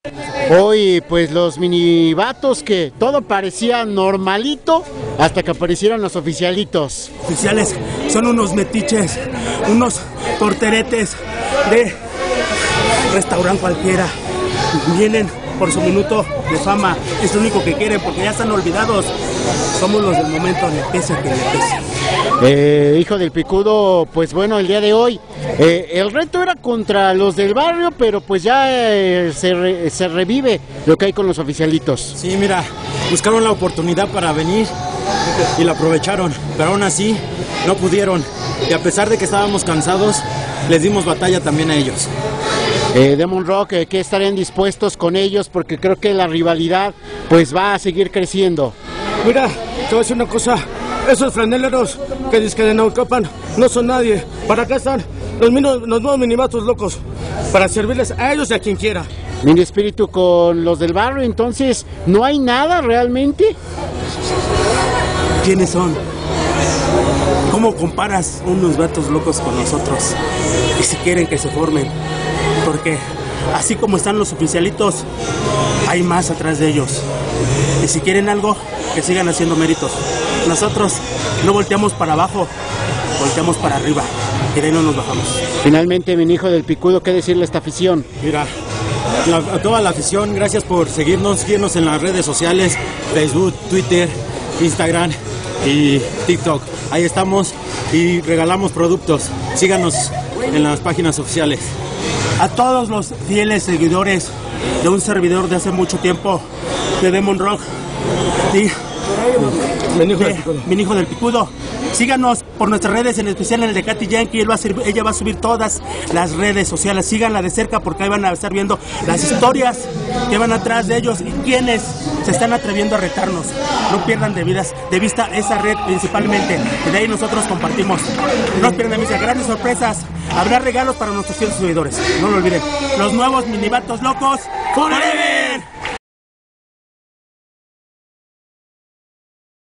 Hoy pues los minivatos que todo parecía normalito hasta que aparecieron los oficialitos. Oficiales son unos metiches, unos porteretes de restaurante cualquiera. Vienen por su minuto de fama, es lo único que quieren porque ya están olvidados. Somos los del momento, le pese a que le pese. Hijo del Picudo, pues bueno, el día de hoy el reto era contra los del barrio, pero pues ya se revive lo que hay con los oficialitos. Sí, mira, buscaron la oportunidad para venir y la aprovecharon, pero aún así no pudieron. Y a pesar de que estábamos cansados, les dimos batalla también a ellos. Demon Rock, que estarían dispuestos con ellos porque creo que la rivalidad pues va a seguir creciendo. Mira, te voy a decir una cosa, esos franeleros que dicen que de Naucalpan no son nadie. Para acá están los nuevos minivatos locos, para servirles a ellos y a quien quiera. Mini espíritu con los del barrio, entonces no hay nada realmente. ¿Quiénes son? ¿Cómo comparas unos vatos locos con nosotros? Y si quieren que se formen, porque así como están los oficialitos, hay más atrás de ellos. Y si quieren algo, que sigan haciendo méritos. Nosotros no volteamos para abajo, volteamos para arriba, y de ahí no nos bajamos. Finalmente, mi hijo del Picudo, ¿qué decirle a esta afición? Mira, a toda la afición, gracias por seguirnos en las redes sociales, Facebook, Twitter, Instagram y TikTok. Ahí estamos y regalamos productos. Síganos en las páginas oficiales. A todos los fieles seguidores de un servidor de hace mucho tiempo, de Demon Rock y mi hijo del Picudo, síganos por nuestras redes, en especial en el de Katy Yankee. Ella va a subir todas las redes sociales. Síganla de cerca porque ahí van a estar viendo las historias que van atrás de ellos y quienes se están atreviendo a retarnos. No pierdan de vista esa red principalmente, que de ahí nosotros compartimos. No pierdan de vista grandes sorpresas. Habrá regalos para nuestros fieles seguidores. No lo olviden. Los nuevos minivatos locos forever.